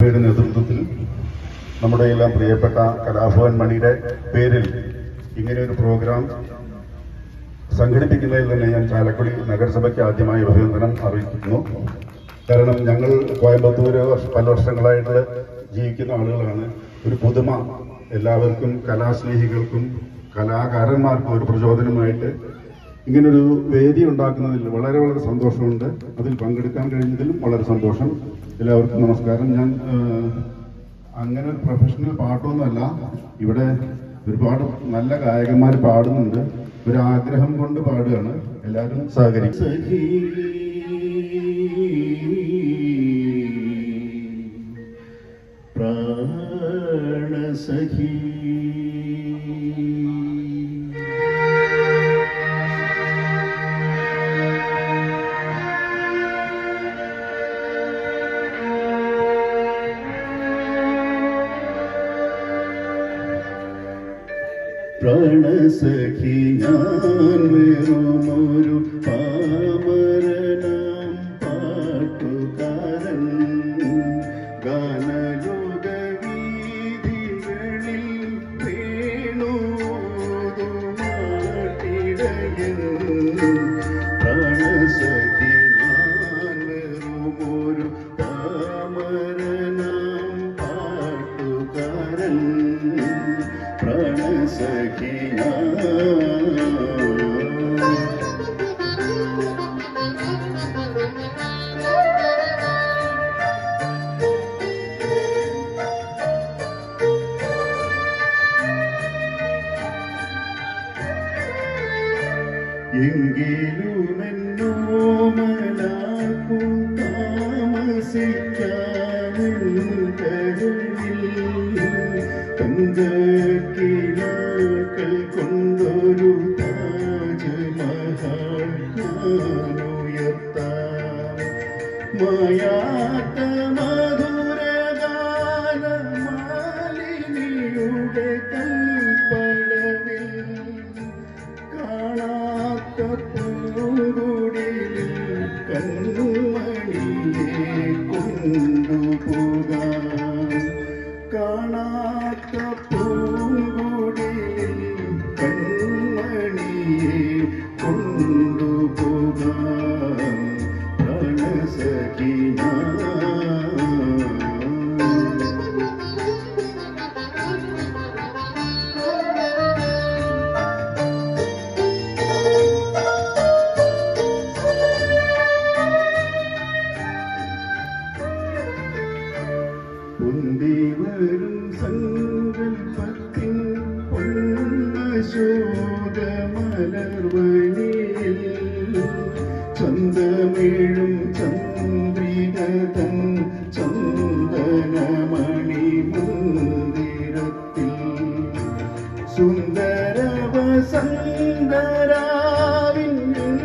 നേതൃത്വത്തിൽ നമ്മുടെ എല്ലാം പ്രിയപ്പെട്ട കലാഭവൻ മണിയുടെ പേരിൽ ഇങ്ങനെ ഒരു പ്രോഗ്രാം സംഘടിപ്പിക്കുന്നതിൽ തന്നെ ഞാൻ ചാലക്കുടി നഗരസഭയ്ക്ക് ആദ്യമായി അഭിനന്ദനം അറിയിക്കുന്നു. കാരണം ഞങ്ങൾ കോയമ്പത്തൂർ പല വർഷങ്ങളായിട്ട് ജീവിക്കുന്ന ആളുകളാണ്. ഒരു പുതുമ എല്ലാവർക്കും, കലാസ്നേഹികൾക്കും കലാകാരന്മാർക്കും ഒരു പ്രചോദനമായിട്ട് ഇങ്ങനൊരു വേദി ഉണ്ടാക്കുന്നതിൽ വളരെ വളരെ സന്തോഷമുണ്ട്. അതിൽ പങ്കെടുക്കാൻ കഴിഞ്ഞതിലും വളരെ സന്തോഷം. എല്ലാവർക്കും നമസ്കാരം. ഞാൻ അങ്ങനെ ഒരു പ്രൊഫഷണൽ പാട്ടൊന്നുമല്ല. ഇവിടെ ഒരുപാട് നല്ല ഗായകന്മാർ പാടുന്നുണ്ട്. ഒരു ആഗ്രഹം കൊണ്ട് പാടുകയാണ്. എല്ലാവരും സഹകരിക്കും. പ്രാണസഖി പ്രാണസഖി ഞാൻ വെറുമൊരു പാമരനാം പാട്ടുകാരൻ. ഗാനലോക വീഥികളിൽ വേണുമാട്ടിടയൻ. പ്രാണസഖി ഞാൻ വെറുമൊരു പാമരനാം പാട്ടുകാരൻ. പ്രാണസഖി എങ്കിലുമെന്നോമലാക്കും താമസിക്കാനുണ്ടരുളിൽ തങ്കക്കിനാക്കൾ കൊണ്ടൊരു താജ്മഹൽ ഞാനുയർത്താം. മായാത്ത മധുരഗാനമാലിനിയുടെ കൽപ്പടവിൽ കാണാത്ത പൂങ്കുടിലിൽ കൺമണിയെ കൊണ്ടുപോകാം. കാണാത്ത പൂങ്കുടിലിൽ കൺമണിയെ കൊണ്ടുപോകാം. പ്രാണസഖി പൊന്തിവരും സങ്കൽപ്പത്തിൻ പൊന്നശോകമലർവഴിയിൽ ചന്തമേഴും ചന്ദ്രികതൻ ചന്ദനമണി മന്ദിരത്തിൽ സുന്ദര വസന്തരാവിൻ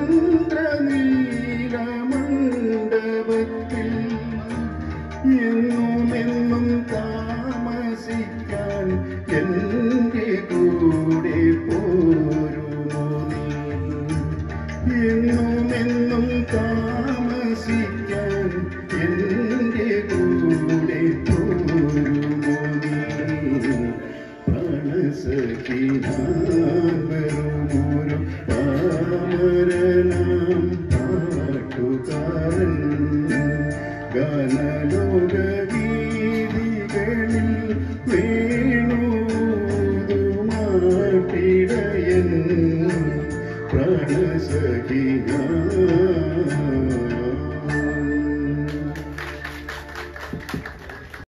ഇന്ദ്രനീലമണ്ഡപത്തിൽ എന്നുമെന്നും താമസിക്കാൻ എൻ്റെ കൂടെ പോരുമോ നീ? എന്നുമെന്നും താമസിക്കാൻ എൻ്റെ കൂടെ പോരുമോ നീ? പ്രാണസഖി ഞാൻ വെറുമൊരു പാമരനാം പാട്ടുകാരൻ. ഗാനലോക വീഥികളിൽ വേണുമാട്ടിടയൻ. പ്രാണസഖി ഞാൻ